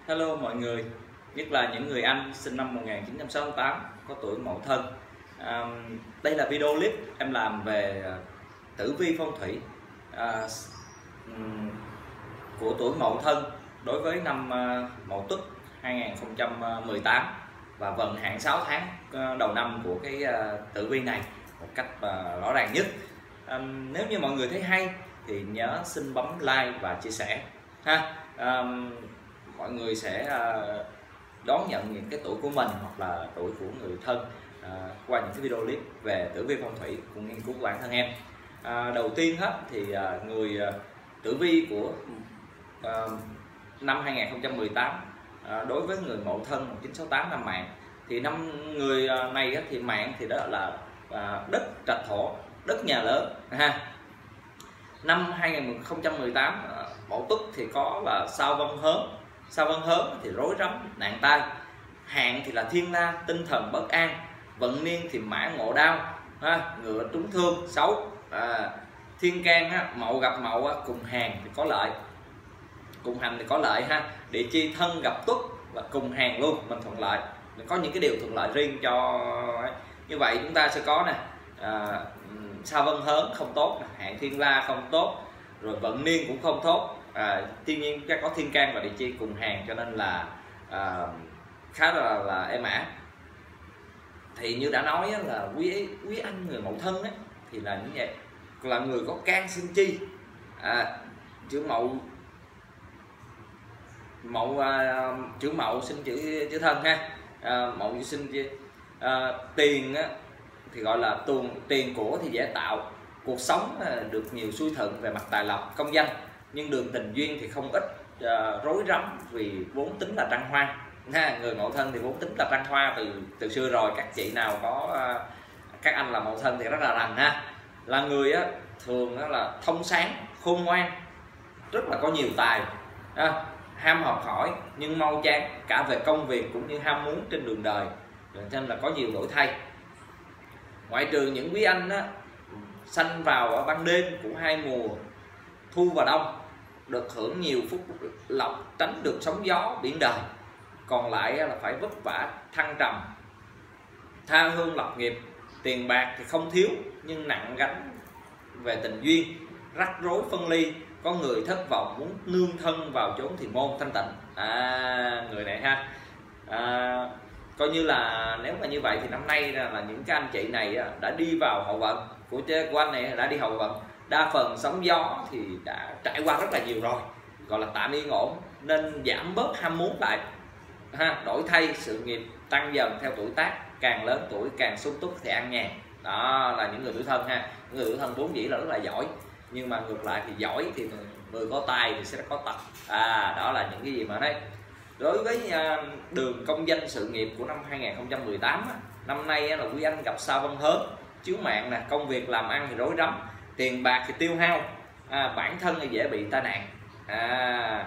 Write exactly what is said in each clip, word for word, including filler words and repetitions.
Hello mọi người, nhất là những người Anh sinh năm một nghìn chín trăm sáu mươi tám có tuổi Mậu Thân. À, đây là video clip em làm về tử vi phong thủy à, của tuổi Mậu Thân đối với năm Mậu Tuất hai nghìn không trăm mười tám và vận hạn sáu tháng đầu năm của cái tử vi này một cách rõ ràng nhất. À, nếu như mọi người thấy hay thì nhớ xin bấm like và chia sẻ ha. À, mọi người sẽ đón nhận những cái tuổi của mình hoặc là tuổi của người thân à, qua những cái video clip về tử vi phong thủy cùng nghiên cứu của bản thân em. À, đầu tiên hết thì à, người à, tử vi của à, năm hai nghìn không trăm mười tám à, đối với người Mậu Thân một nghìn chín trăm sáu mươi tám năm mạng thì năm người này thì mạng thì đó là à, đất trạch thổ, đất nhà lớn ha. Năm hai nghìn không trăm mười tám Mậu Tuất thì có là sao Vân Hớn. Sao Vân Hớn thì rối rắm nạn tai, hạn thì là thiên la tinh thần bất an, vận niên thì mã ngộ đao ha, ngựa trúng thương xấu. À, thiên can á, Mậu gặp Mậu á, cùng hàng thì có lợi, cùng hành thì có lợi ha. Địa chi thân gặp Tuất là cùng hàng luôn, mình thuận lợi, mình có những cái điều thuận lợi riêng cho như vậy. Chúng ta sẽ có nè à, sao Vân Hớn không tốt, hạn thiên la không tốt, rồi vận niên cũng không tốt. À, tuy nhiên có thiên can và địa chi cùng hàng cho nên là à, khá là là êm ả. Thì như đã nói là quý quý anh người Mậu Thân ấy, thì là như vậy, là người có can sinh chi, à, chữ Mậu Mậu à, chữ Mậu sinh chữ chữ Thân ha. À, Mậu sinh chi à, tiền á, thì gọi là tuồng tiền của thì dễ tạo, cuộc sống à, được nhiều xui thuận về mặt tài lộc công danh, nhưng đường tình duyên thì không ít uh, rối rắm vì vốn tính là trăng hoa ha. Người Mậu Thân thì vốn tính là trăng hoa từ từ xưa rồi. Các chị nào có uh, các anh là Mậu Thân thì rất là rành ha. Là người á, thường á, là thông sáng, khôn ngoan, rất là có nhiều tài ha. Ham học hỏi nhưng mau chán cả về công việc cũng như ham muốn trên đường đời, cho nên là có nhiều đổi thay. Ngoại trừ những quý anh á, sanh vào ở ban đêm của hai mùa thu và đông, được hưởng nhiều phúc lộc, tránh được sóng gió biển đời, còn lại là phải vất vả thăng trầm, tha hương lập nghiệp. Tiền bạc thì không thiếu nhưng nặng gánh về tình duyên, rắc rối phân ly, có người thất vọng muốn nương thân vào chốn thiền môn thanh tịnh. À, người này ha, à, coi như là nếu mà như vậy thì năm nay là, là những cái anh chị này đã đi vào hậu vận của của anh này, đã đi hậu vận. Đa phần sóng gió thì đã trải qua rất là nhiều rồi, gọi là tạm yên ổn, nên giảm bớt ham muốn lại ha. Đổi thay sự nghiệp tăng dần theo tuổi tác, càng lớn tuổi càng sung túc thì ăn nhàn. Đó là những người tuổi Thân ha. Những người tuổi Thân vốn dĩ là rất là giỏi, nhưng mà ngược lại thì giỏi thì người có tài thì sẽ có tật. À, đó là những cái gì mà đây. Đối với đường công danh sự nghiệp của năm hai nghìn không trăm mười tám, năm nay là quý anh gặp sao Vân Hớn chiếu mạng nè, công việc làm ăn thì rối rắm, tiền bạc thì tiêu hao, à, bản thân thì dễ bị tai nạn. À,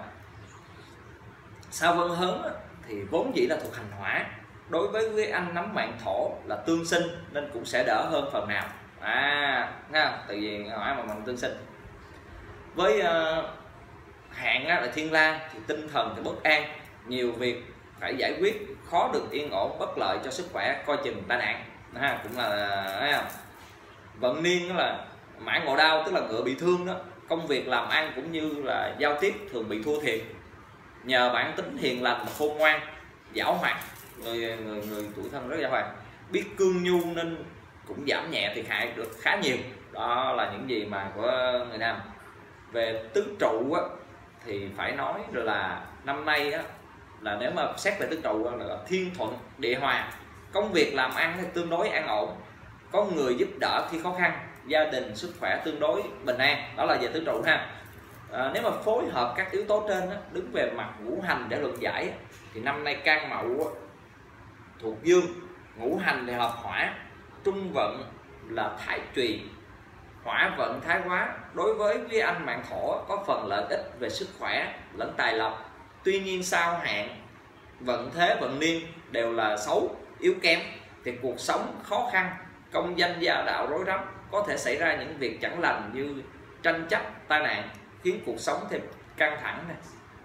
sao Vân Hớn thì vốn dĩ là thuộc hành hỏa, đối với quý anh nắm mạng thổ là tương sinh nên cũng sẽ đỡ hơn phần nào. À, ha, tại vì hỏa mà bằng tương sinh. Với uh, hạn là thiên la thì tinh thần thì bất an, nhiều việc phải giải quyết, khó được yên ổn, bất lợi cho sức khỏe, coi chừng tai nạn ha. Cũng là thấy không? Vận niên đó là mã ngộ đao, tức là ngựa bị thương đó, công việc làm ăn cũng như là giao tiếp thường bị thua thiệt. Nhờ bản tính hiền lành mà khôn ngoan, giảo hoạt, người người người tuổi Thân rất giảo hoạt, biết cương nhu nên cũng giảm nhẹ thiệt hại được khá nhiều. Đó là những gì mà của người nam. Về tứ trụ á, thì phải nói rồi là năm nay á, là nếu mà xét về tứ trụ là thiên thuận địa hòa, công việc làm ăn thì tương đối an ổn, có người giúp đỡ khi khó khăn, gia đình sức khỏe tương đối bình an. Đó là về tứ trụ ha. À, nếu mà phối hợp các yếu tố trên đó, đứng về mặt ngũ hành để luận giải thì năm nay can Mậu thuộc dương, ngũ hành thì hợp hỏa, trung vận là thái trùy, hỏa vận thái hóa. Đối với quý anh mạng thổ có phần lợi ích về sức khỏe lẫn tài lộc, tuy nhiên sao hạn vận thế vận niên đều là xấu yếu kém thì cuộc sống khó khăn, công danh gia đạo rối rắm, có thể xảy ra những việc chẳng lành như tranh chấp, tai nạn, khiến cuộc sống thêm căng thẳng này,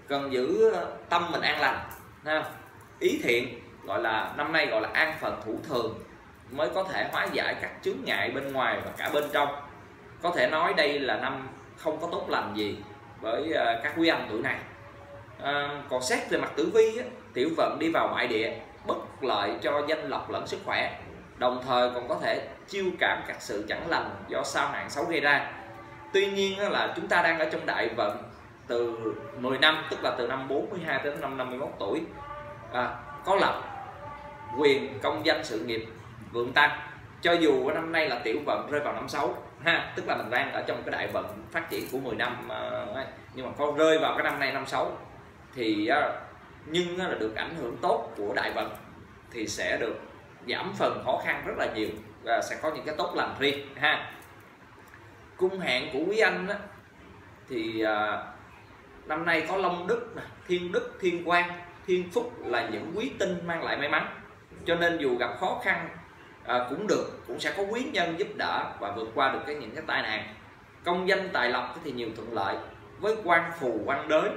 cần giữ tâm mình an lành ha. Ý thiện, gọi là năm nay gọi là an phận thủ thường, mới có thể hóa giải các chướng ngại bên ngoài và cả bên trong. Có thể nói đây là năm không có tốt lành gì với các quý anh tuổi này. À, còn xét về mặt tử vi á, tiểu vận đi vào bại địa, bất lợi cho danh lộc lẫn sức khỏe, đồng thời còn có thể chiêu cảm các sự chẳng lành do sao hạn xấu gây ra. Tuy nhiên á, là chúng ta đang ở trong đại vận từ mười năm, tức là từ năm bốn mươi hai đến năm năm mươi mốt tuổi, à, có lộc, quyền, công danh, sự nghiệp vượng tăng. Cho dù năm nay là tiểu vận rơi vào năm xấu ha, tức là mình đang ở trong cái đại vận phát triển của mười năm, uh, nhưng mà có rơi vào cái năm nay năm xấu thì uh, nhưng uh, là được ảnh hưởng tốt của đại vận thì sẽ được giảm phần khó khăn rất là nhiều và sẽ có những cái tốt lành riêng ha. Cung hạn của quý anh uh, thì uh, năm nay có Long Đức, Thiên Đức, Thiên Quang, Thiên Phúc là những quý tinh mang lại may mắn, cho nên dù gặp khó khăn à, cũng được, cũng sẽ có quý nhân giúp đỡ và vượt qua được cái những cái tai nạn. Công danh tài lộc thì nhiều thuận lợi, với quan phù quan đới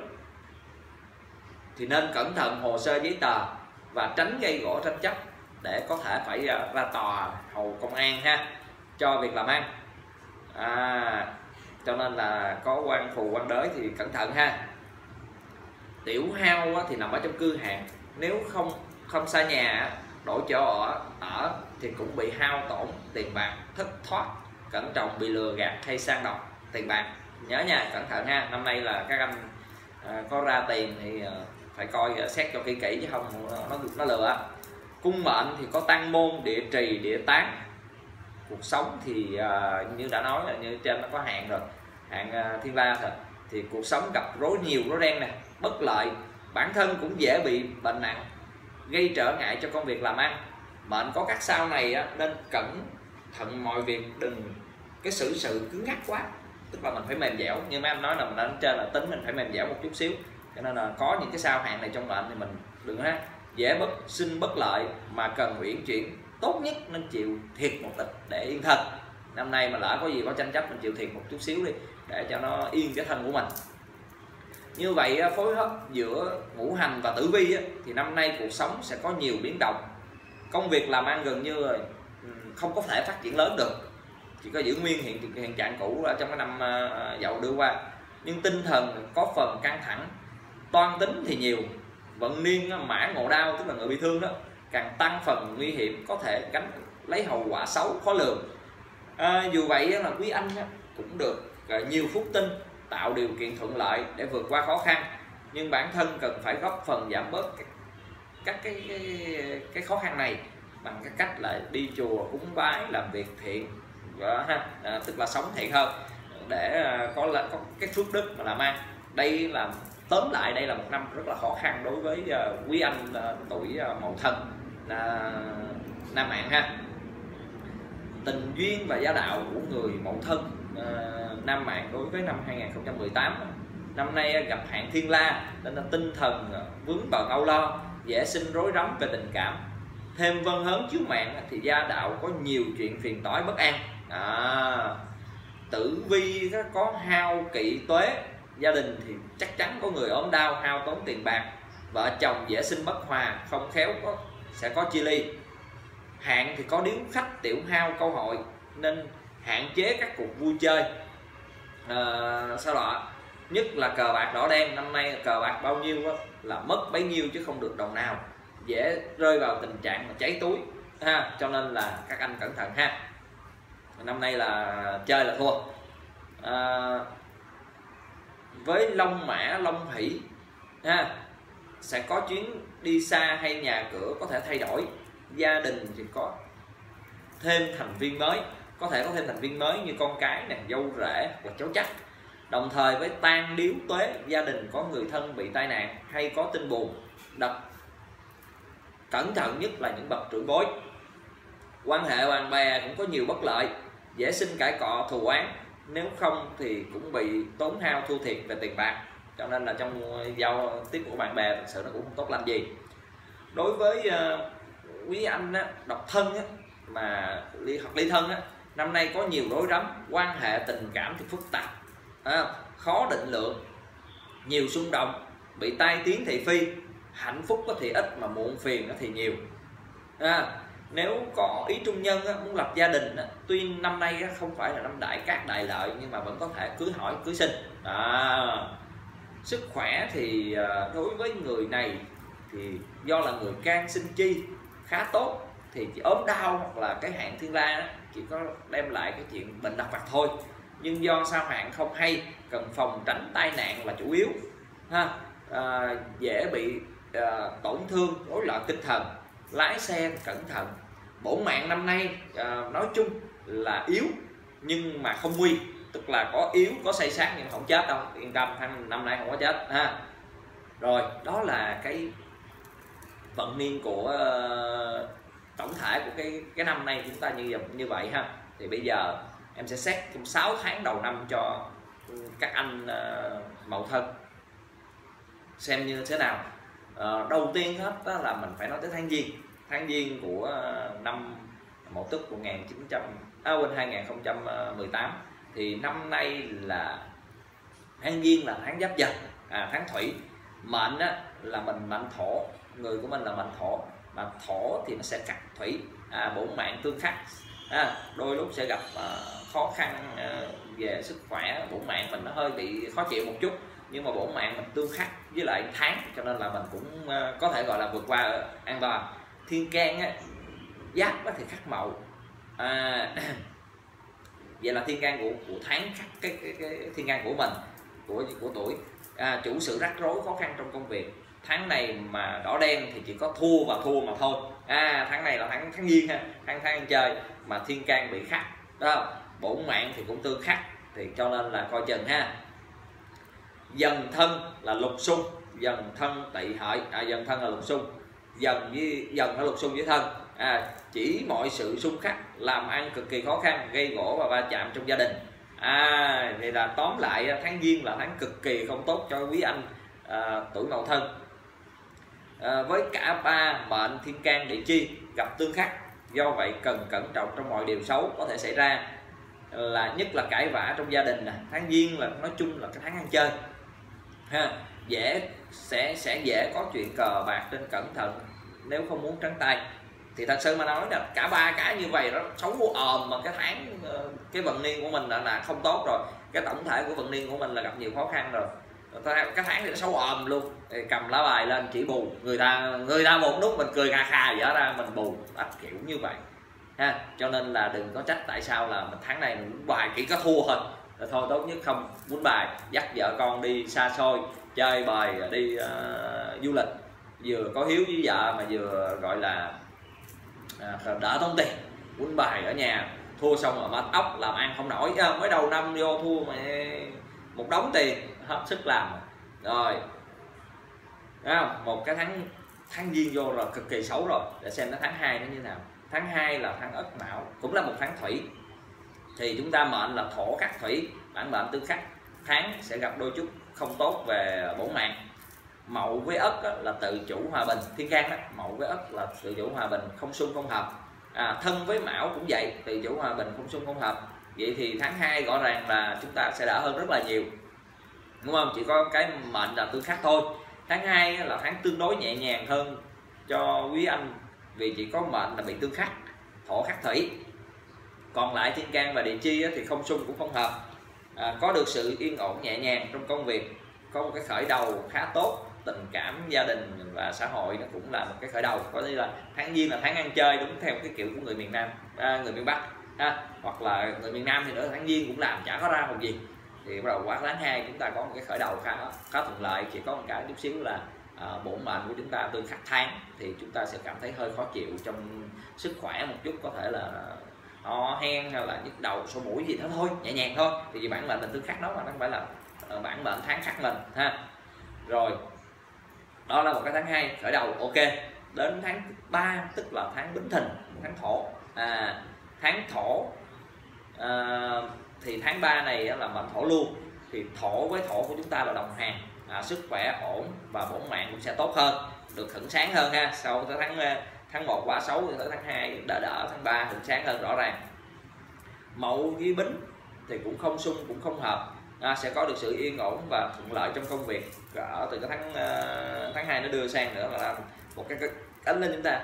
thì nên cẩn thận hồ sơ giấy tờ và tránh gây gổ tranh chấp để có thể phải ra tòa hầu công an ha cho việc làm ăn. À, cho nên là có quan phù quan đới thì cẩn thận ha. Tiểu hao thì nằm ở trong cư hạn, nếu không không xa nhà đổi chỗ ở, ở thì cũng bị hao tổn tiền bạc, thất thoát, cẩn trọng bị lừa gạt hay sang đọc tiền bạc. Nhớ nha, cẩn thận ha. Năm nay là các anh à, có ra tiền thì à, phải coi à, xét cho kỹ kỹ chứ không nó nó lừa. Cung mệnh thì có tăng môn, địa trì, địa tán. Cuộc sống thì à, như đã nói là như trên nó có hạn rồi, hạn à, thiên la rồi, thì cuộc sống gặp rối nhiều rối ren nè, bất lợi, bản thân cũng dễ bị bệnh nặng, gây trở ngại cho công việc làm ăn. Mệnh có các sao này á, nên cẩn thận mọi việc, đừng cái xử sự cứng ngắc quá, tức là mình phải mềm dẻo. Như mấy anh nói là mình ở trên là tính mình phải mềm dẻo một chút xíu, cho nên là có những cái sao hạn này trong mệnh thì mình đừng ha, dễ bất sinh bất lợi mà cần uyển chuyển, tốt nhất nên chịu thiệt một ít để yên thân. Năm nay mà lỡ có gì có tranh chấp mình chịu thiệt một chút xíu đi để cho nó yên cái thân của mình. Như vậy phối hợp giữa ngũ hành và tử vi thì năm nay cuộc sống sẽ có nhiều biến động, công việc làm ăn gần như không có thể phát triển lớn được, chỉ có giữ nguyên hiện hiện trạng cũ trong cái năm Dậu đưa qua. Nhưng tinh thần có phần căng thẳng, toan tính thì nhiều, vận niên mã ngộ đao, tức là người bị thương đó, càng tăng phần nguy hiểm, có thể gánh lấy hậu quả xấu khó lường. À, dù vậy là quý anh cũng được nhiều phúc tinh tạo điều kiện thuận lợi để vượt qua khó khăn, nhưng bản thân cần phải góp phần giảm bớt các, các cái, cái cái khó khăn này bằng cái cách là đi chùa cúng bái, làm việc thiện đó, ha. À, tức là sống thiện hơn để có là có cái phước đức mà làm ăn. Đây là tóm lại, đây là một năm rất là khó khăn đối với uh, quý anh uh, tuổi uh, Mậu Thân là nam mạng ha. Tình duyên và gia đạo của người Mậu Thân uh, nam mạng đối với năm hai nghìn không trăm mười tám, năm nay gặp hạn thiên la nên là tinh thần uh, vướng bận âu lo, dễ sinh rối rắm về tình cảm, thêm vân hớn chiếu mạng thì gia đạo có nhiều chuyện phiền toái bất an. À, tử vi có hao kỵ tuế, gia đình thì chắc chắn có người ốm đau, hao tốn tiền bạc, vợ chồng dễ sinh bất hòa, không khéo có sẽ có chia ly. Hạn thì có điếu khách, tiểu hao câu hội nên hạn chế các cuộc vui chơi. À, sau đó nhất là cờ bạc đỏ đen, năm nay cờ bạc bao nhiêu đó, là mất bấy nhiêu chứ không được đồng nào, dễ rơi vào tình trạng mà cháy túi ha, cho nên là các anh cẩn thận ha. Năm nay là chơi là thua. À, với long mã long hỷ ha, sẽ có chuyến đi xa hay nhà cửa có thể thay đổi, gia đình thì có thêm thành viên mới, có thể có thêm thành viên mới như con cái nè, dâu rể hoặc cháu chắc. Đồng thời với tan điếu tuế, gia đình có người thân bị tai nạn hay có tin buồn đập. Cẩn thận nhất là những bậc trưởng bối. Quan hệ bạn bè cũng có nhiều bất lợi, dễ sinh cãi cọ thù oán, nếu không thì cũng bị tốn hao thua thiệt về tiền bạc, cho nên là trong giao tiếp của bạn bè thật sự nó cũng không tốt lành gì. Đối với uh, quý anh á, độc thân á, mà ly hoặc ly thân á, năm nay có nhiều rối rắm, quan hệ tình cảm thì phức tạp, à, khó định lượng, nhiều xung động, bị tai tiếng thị phi, hạnh phúc thì ít mà muộn phiền thì nhiều. À, nếu có ý trung nhân á, muốn lập gia đình á, tuy năm nay á, không phải là năm đại cát đại lợi nhưng mà vẫn có thể cưới hỏi cưới sinh. À, sức khỏe thì đối với người này thì do là người can sinh chi khá tốt, thì chỉ ốm đau hoặc là cái hạn thiên la đó, chỉ có đem lại cái chuyện bệnh lặt vặt thôi. Nhưng do sao hạn không hay, cần phòng tránh tai nạn là chủ yếu ha. À, dễ bị à, tổn thương, rối loạn tinh thần, lái xe cẩn thận. Bổn mạng năm nay à, nói chung là yếu nhưng mà không nguy, tức là có yếu có say sát nhưng không chết đâu, yên tâm, năm nay không có chết ha. Rồi đó là cái vận niên của uh, tổng thể của cái cái năm nay chúng ta như như vậy ha. Thì bây giờ em sẽ xét trong sáu tháng đầu năm cho các anh uh, Mậu Thân xem như thế nào. Uh, đầu tiên hết đó là mình phải nói tới tháng Giêng. Tháng Giêng của uh, năm Mậu Tuất của một nghìn chín trăm à, quên hai nghìn không trăm mười tám. Thì năm nay là tháng Giêng là tháng Giáp Dần, à, tháng Thủy. Mệnh á, là mình mệnh Thổ, người của mình là mệnh Thổ, mà Thổ thì nó sẽ cắt Thủy, à, bổn mạng tương khắc, à, đôi lúc sẽ gặp uh, khó khăn uh, về sức khỏe. Bổn mạng mình nó hơi bị khó chịu một chút, nhưng mà bổn mạng mình tương khắc với lại tháng, cho nên là mình cũng uh, có thể gọi là vượt qua uh, an toàn. Thiên can á, Giáp thì khắc Mậu, à, vậy là thiên can của của tháng khắc cái, cái, cái thiên can của mình, của của tuổi, à, chủ sự rắc rối khó khăn trong công việc. Tháng này mà đỏ đen thì chỉ có thua và thua mà thôi. À, tháng này là tháng tháng Giêng ha, tháng tháng ăn chơi mà thiên can bị khắc đó, bổn mạng thì cũng tương khắc, thì cho nên là coi chừng ha. Dần thân là lục xung, dần thân tỵ hợi, à, dần thân là lục xung, dần với dần nó lục xung với thân, à, chỉ mọi sự xung khắc, làm ăn cực kỳ khó khăn, gây gổ và va chạm trong gia đình. À, thì là tóm lại tháng Giêng là tháng cực kỳ không tốt cho quý anh à, tuổi Mậu Thân. À, với cả ba mệnh thiên can địa chi gặp tương khắc, do vậy cần cẩn trọng trong mọi điều xấu có thể xảy ra, là nhất là cãi vã trong gia đình nè. Tháng Giêng là nói chung là cái tháng ăn chơi ha, dễ sẽ sẽ dễ có chuyện cờ bạc nên cẩn thận nếu không muốn trắng tay. Thì thật sự mà nói là cả ba cái như vậy nó xấu ồm, mà cái tháng cái vận niên của mình là, là không tốt rồi, cái tổng thể của vận niên của mình là gặp nhiều khó khăn rồi. Cái tháng thì nó xấu ồm luôn, cầm lá bài lên chỉ bù, người ta người ta một lúc mình cười kha kha dở ra mình bù, bắt kiểu như vậy ha. Cho nên là đừng có trách tại sao là mình tháng này mình quýnh bài chỉ có thua thôi, là thôi tốt nhất không quýnh bài, dắt vợ con đi xa xôi chơi bời, đi uh, du lịch, vừa có hiếu với vợ mà vừa gọi là à, đỡ tốn tiền. Quýnh bài ở nhà thua xong rồi mệt ốc, làm ăn không nổi, à, mới đầu năm vô thua mà một đống tiền, hết sức làm rồi. À, một cái tháng tháng Giêng vô rồi cực kỳ xấu rồi. Để xem nó tháng hai nó như thế nào. Tháng hai là tháng Ất Mão, cũng là một tháng Thủy, thì chúng ta mệnh là Thổ khắc Thủy, bản mệnh tương khắc, tháng sẽ gặp đôi chút không tốt về bổn mạng. Mậu với Ất là tự chủ hòa bình, thiên can đó, Mậu với Ất là tự chủ hòa bình, không xung không hợp. À, thân với Mão cũng vậy, tự chủ hòa bình, không xung không hợp. Vậy thì tháng hai rõ ràng là chúng ta sẽ đỡ hơn rất là nhiều, đúng không? Chỉ có cái mệnh là tương khắc thôi. Tháng hai là tháng tương đối nhẹ nhàng hơn cho quý anh, vì chỉ có mệnh là bị tương khắc, Thổ khắc Thủy. Còn lại thiên can và địa chi thì không xung cũng không hợp. À, có được sự yên ổn nhẹ nhàng trong công việc, có một cái khởi đầu khá tốt. Tình cảm gia đình và xã hội nó cũng là một cái khởi đầu. Có nghĩa là tháng Giêng là tháng ăn chơi, đúng theo cái kiểu của người miền Nam, à, người miền Bắc ha. Hoặc là người miền Nam thì nữa, tháng Giêng cũng làm chả có ra một gì. Thì bắt đầu qua tháng hai chúng ta có một cái khởi đầu khá khá thuận lợi. Chỉ có một cái chút xíu là à, bổn mệnh của chúng ta tương khắc tháng, thì chúng ta sẽ cảm thấy hơi khó chịu trong sức khỏe một chút, có thể là ho hen hay là nhức đầu sổ mũi gì đó thôi, nhẹ nhàng thôi. Thì vì bản mệnh mình tương khắc đó mà, nó không phải là bản mệnh tháng khắc mình ha. Rồi đó là một cái tháng hai khởi đầu ok. Đến tháng ba tức là tháng Bính Thìn, tháng Thổ. À, tháng Thổ à, thì tháng ba này là mệnh Thổ luôn, thì Thổ với Thổ của chúng ta là đồng hàng, à, sức khỏe ổn và bổn mạng cũng sẽ tốt hơn, được hửng sáng hơn ha. Sau tới tháng tháng một quá xấu thì tới tháng hai đỡ đỡ, tháng ba hửng sáng hơn rõ ràng. Mậu với Bính thì cũng không xung cũng không hợp, à, sẽ có được sự yên ổn và thuận lợi trong công việc ở từ cái tháng uh, tháng hai nó đưa sang nữa, là một cái cánh lên chúng ta.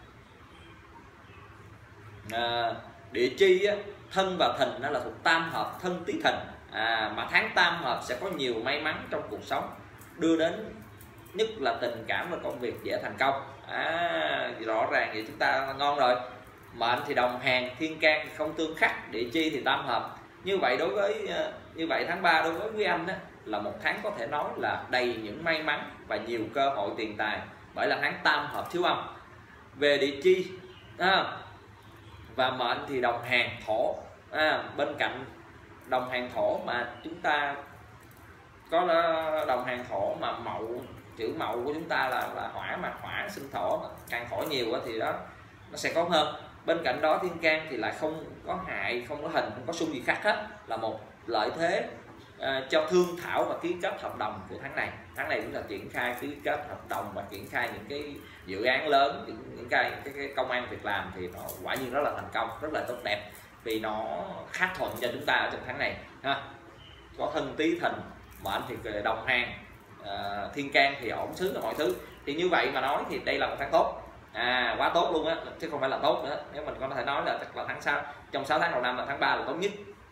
À, địa chi á, thân và thìn nó là thuộc tam hợp thân tý thìn, à, mà tháng tam hợp sẽ có nhiều may mắn trong cuộc sống, đưa đến nhất là tình cảm và công việc dễ thành công. À, rõ ràng vậy chúng ta ngon rồi. Mệnh thì đồng hàng, thiên can thì không tương khắc, địa chi thì tam hợp. Như vậy đối với như vậy tháng ba đối với quý anh đó, là một tháng có thể nói là đầy những may mắn và nhiều cơ hội tiền tài, bởi là tháng tam hợp thiếu âm. Về địa chi à, và mệnh thì đồng hàng thổ, à, bên cạnh đồng hàng thổ mà chúng ta có đồng hàng thổ mà mậu, chữ mậu của chúng ta là là hỏa, mà hỏa sinh thổ, mà càng thổ nhiều thì đó nó sẽ có hơn. Bên cạnh đó thiên can thì lại không có hại, không có hình, không có xung gì khác hết, là một lợi thế uh, cho thương thảo và ký kết hợp đồng của tháng này. Tháng này chúng ta triển khai ký kết hợp đồng và triển khai những cái dự án lớn, những, những cái, cái, cái công ăn việc làm thì nó quả nhiên rất là thành công, rất là tốt đẹp, vì nó khá thuận cho chúng ta ở trong tháng này ha. Có thân tý thìn, mệnh thì đồng hàng, uh, thiên can thì ổn xứ là mọi thứ. Thì như vậy mà nói thì đây là một tháng tốt, à quá tốt luôn á, chứ không phải là tốt nữa. Nếu mình có thể nói là chắc là tháng sau, trong sáu tháng đầu năm là tháng ba là tốt nhất.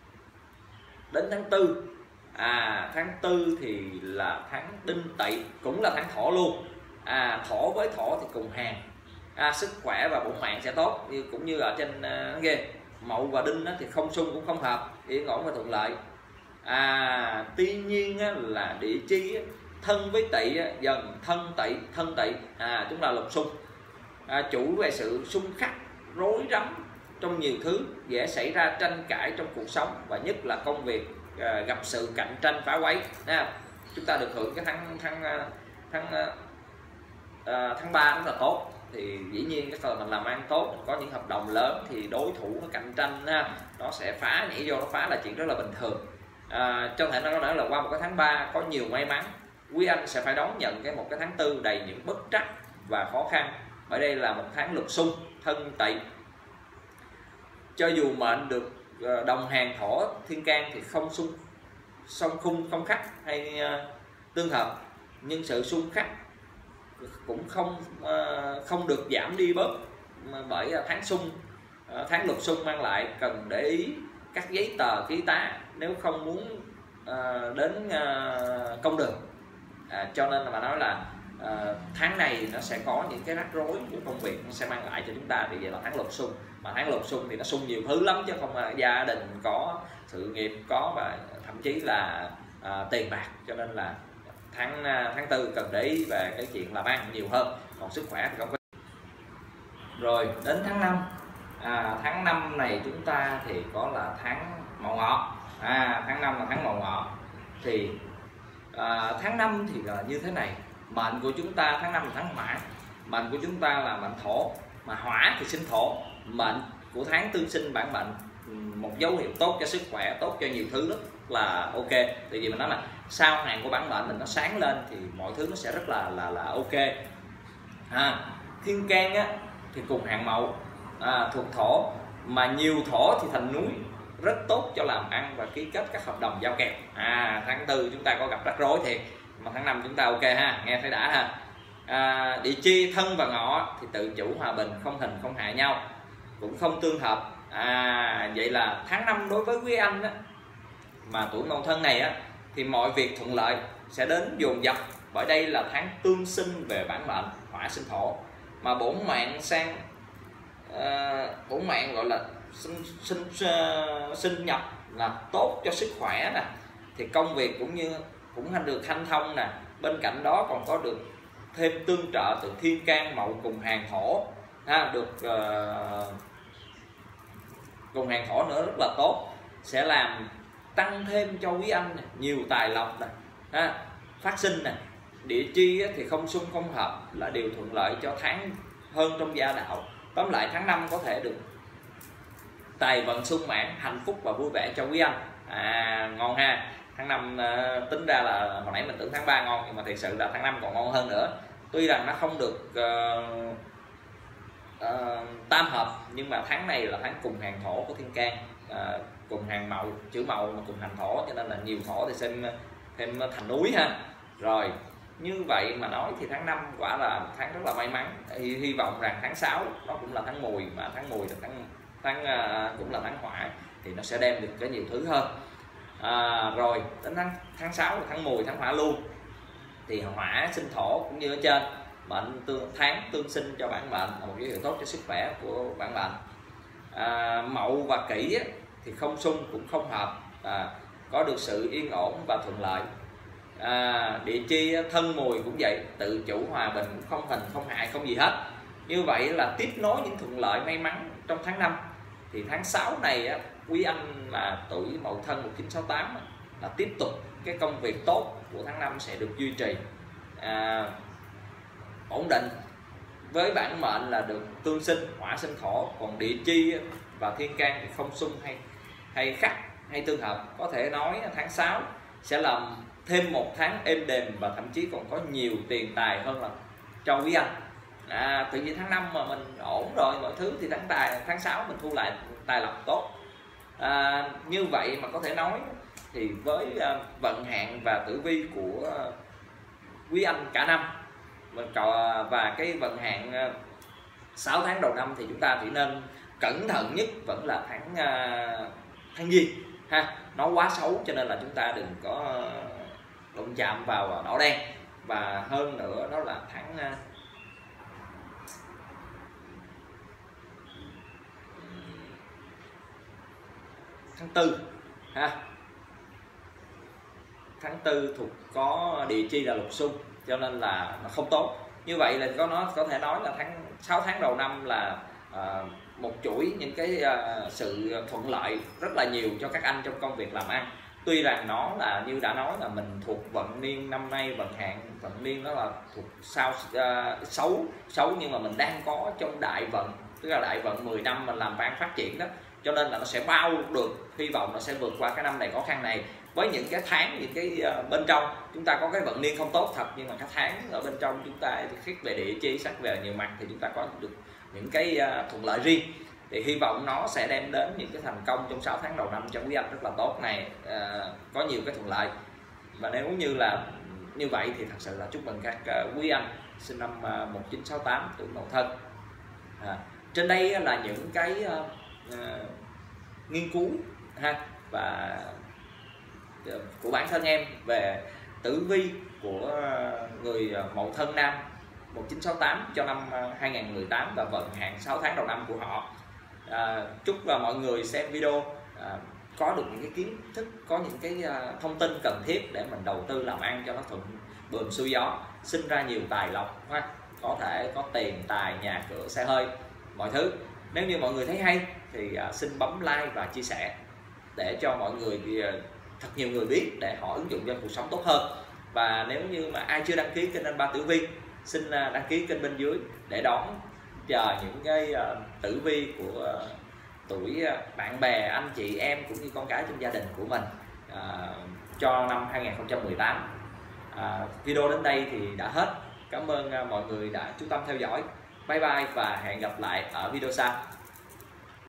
Đến tháng tư, à tháng tư thì là tháng đinh tỵ, cũng là tháng thổ luôn, à thổ với thổ thì cùng hàng, à, sức khỏe và bổn mạng sẽ tốt, như cũng như ở trên uh, ghê. Mậu và đinh thì không xung cũng không hợp, yên ổn và thuận lợi. À tuy nhiên á, là địa chi á, thân với tỵ á, dần thân tỵ thân tỵ à chúng là lục xung, à, chủ về sự xung khắc rối rắm trong nhiều thứ, dễ xảy ra tranh cãi trong cuộc sống, và nhất là công việc à, gặp sự cạnh tranh phá quấy. À, chúng ta được hưởng cái tháng tháng tháng à, tháng ba rất là tốt, thì dĩ nhiên cái thời mình làm ăn tốt, có những hợp đồng lớn thì đối thủ nó cạnh tranh ha, nó sẽ phá, nhảy vô nó phá là chuyện rất là bình thường. À, cho thể nó nói là qua một cái tháng ba có nhiều may mắn, quý anh sẽ phải đón nhận cái một cái tháng tư đầy những bất trắc và khó khăn, bởi đây là một tháng lục xung thân tỵ. Cho dù mệnh được đồng hàng thổ thiên can thì không xung song khung không khắc hay uh, tương hợp, nhưng sự xung khắc cũng không uh, không được giảm đi bớt, bởi tháng xung uh, tháng lục xung mang lại cần để ý các giấy tờ ký tá nếu không muốn uh, đến uh, công đường. À, cho nên là mà nói là uh, tháng này nó sẽ có những cái rắc rối của công việc, nó sẽ mang lại cho chúng ta, vì vậy là tháng lục xung. Mà tháng lục xung thì nó xung nhiều thứ lắm, chứ không là gia đình có, sự nghiệp có, và thậm chí là uh, tiền bạc. Cho nên là tháng uh, tháng tư cần để ý về cái chuyện làm ăn nhiều hơn, còn sức khỏe thì không có. Rồi đến tháng năm, à, tháng năm này chúng ta thì có là tháng Mậu Ngọ. À, tháng năm là tháng Mậu Ngọ. Thì à, tháng năm thì là như thế này, mệnh của chúng ta tháng năm là tháng Hỏa, mệnh của chúng ta là mệnh thổ, mà hỏa thì sinh thổ. Mệnh của tháng tương sinh bản mệnh, một dấu hiệu tốt cho sức khỏe, tốt cho nhiều thứ rất là ok. Tại vì mình nói là sao hàng của bản mệnh mình nó sáng lên thì mọi thứ nó sẽ rất là là là ok. À, thiên can á thì cùng hàng Mậu, à, thuộc thổ, mà nhiều thổ thì thành núi, rất tốt cho làm ăn và ký kết các hợp đồng giao kèo. À, tháng tư chúng ta có gặp rắc rối thiệt, mà tháng năm chúng ta ok ha, nghe thấy đã ha. À, địa chi thân và ngọ thì tự chủ hòa bình, không hình không hại nhau, cũng không tương hợp. À, vậy là tháng năm đối với quý anh á, mà tuổi Mậu Thân này á, thì mọi việc thuận lợi sẽ đến dồn dập, bởi đây là tháng tương sinh về bản mệnh hỏa sinh thổ, mà bổn mạng sang uh, bổn mạng gọi là sinh sinh uh, sinh nhập là tốt cho sức khỏe nè, thì công việc cũng như cũng được hanh thông nè. Bên cạnh đó còn có được thêm tương trợ từ thiên can Mậu cùng hàng thổ ha, được uh, cùng hàng thổ nữa rất là tốt, sẽ làm tăng thêm cho quý anh này, nhiều tài lộc nè, ha, phát sinh nè. Địa chi thì không xung không hợp là điều thuận lợi cho tháng hơn trong gia đạo. Tóm lại tháng năm có thể được tài vận sung mãn, hạnh phúc và vui vẻ cho quý anh. À, ngon ha. Tháng năm uh, tính ra là hồi nãy mình tưởng tháng ba ngon, nhưng mà thực sự là tháng năm còn ngon hơn nữa. Tuy rằng nó không được uh, uh, tam hợp, nhưng mà tháng này là tháng cùng hàng thổ của thiên can, uh, cùng hàng mậu chữ mậu mà cùng hành thổ, cho nên là nhiều thổ thì xem thêm thành núi ha. Rồi như vậy mà nói thì tháng năm quả là tháng rất là may mắn. Hy, hy vọng rằng tháng sáu nó cũng là tháng mùi, mà tháng mùi là tháng tháng uh, cũng là tháng hỏa, thì nó sẽ đem được cái nhiều thứ hơn. À, rồi đến tháng tháng sáu là tháng mùi, tháng hỏa luôn, thì hỏa sinh thổ cũng như ở trên, mệnh tương tháng tương sinh cho bản mệnh là một dấu hiệu tốt cho sức khỏe của bản mệnh. À, mậu và kỷ thì không xung cũng không hợp, à, có được sự yên ổn và thuận lợi. À, địa chi thân mùi cũng vậy, tự chủ hòa bình, cũng không hình không hại không gì hết. Như vậy là tiếp nối những thuận lợi may mắn trong tháng năm. Thì tháng sáu này á, quý anh mà tuổi Mậu Thân một chín sáu tám là tiếp tục cái công việc tốt của tháng năm sẽ được duy trì, à, ổn định. Với bản mệnh là được tương sinh hỏa sinh thổ, còn địa chi và thiên can thì không xung hay hay khắc hay tương hợp. Có thể nói tháng sáu sẽ làm thêm một tháng êm đềm và thậm chí còn có nhiều tiền tài hơn là cho quý anh. À, tự nhiên tháng năm mà mình ổn rồi mọi thứ thì tháng tài tháng sáu mình thu lại tài lộc tốt. À, như vậy mà có thể nói thì với uh, vận hạn và tử vi của uh, quý anh cả năm mình còn và cái vận hạn uh, sáu tháng đầu năm thì chúng ta chỉ nên cẩn thận nhất vẫn là tháng uh, tháng Giêng ha, nó quá xấu cho nên là chúng ta đừng có đụng chạm vào đỏ đen. Và hơn nữa đó là tháng uh, tháng tư ha, tháng tư thuộc có địa chi là lục xung cho nên là nó không tốt. Như vậy là có nó có thể nói là tháng sáu tháng đầu năm là uh, một chuỗi những cái uh, sự thuận lợi rất là nhiều cho các anh trong công việc làm ăn. Tuy rằng nó là như đã nói là mình thuộc vận niên năm nay, vận hạn vận niên đó là thuộc sao uh, xấu xấu nhưng mà mình đang có trong đại vận, tức là đại vận mười năm mình làm ăn phát triển đó, cho nên là nó sẽ bao được, hy vọng nó sẽ vượt qua cái năm này khó khăn này. Với những cái tháng những cái uh, bên trong chúng ta có cái vận niên không tốt thật, nhưng mà các tháng ở bên trong chúng ta xét về địa chi, xét về nhiều mặt thì chúng ta có được những cái uh, thuận lợi riêng, thì hy vọng nó sẽ đem đến những cái thành công trong sáu tháng đầu năm cho quý anh rất là tốt này. À, có nhiều cái thuận lợi. Và nếu như là như vậy thì thật sự là chúc mừng các uh, quý anh sinh năm uh, một chín sáu tám tuổi Mậu Thân. À, trên đây là những cái uh, uh, nghiên cứu ha và uh, của bản thân em về tử vi của uh, người uh, Mậu Thân nam một chín sáu tám cho năm uh, hai nghìn không trăm mười tám và vận hạn sáu tháng đầu năm của họ. À, chúc là mọi người xem video à, có được những cái kiến thức, có những cái à, thông tin cần thiết để mình đầu tư làm ăn cho nó thuận buồm xuôi gió, sinh ra nhiều tài lộc ha, có thể có tiền tài nhà cửa xe hơi mọi thứ. Nếu như mọi người thấy hay thì à, xin bấm like và chia sẻ để cho mọi người thì, à, thật nhiều người biết để họ ứng dụng cho cuộc sống tốt hơn. Và nếu như mà ai chưa đăng ký kênh Anh Ba Tử Vi, xin à, đăng ký kênh bên dưới để đón chờ những cái uh, tử vi của uh, tuổi uh, bạn bè, anh chị em cũng như con cái trong gia đình của mình uh, cho năm hai nghìn không trăm mười tám. Uh, video đến đây thì đã hết. Cảm ơn uh, mọi người đã chú tâm theo dõi. Bye bye và hẹn gặp lại ở video sau.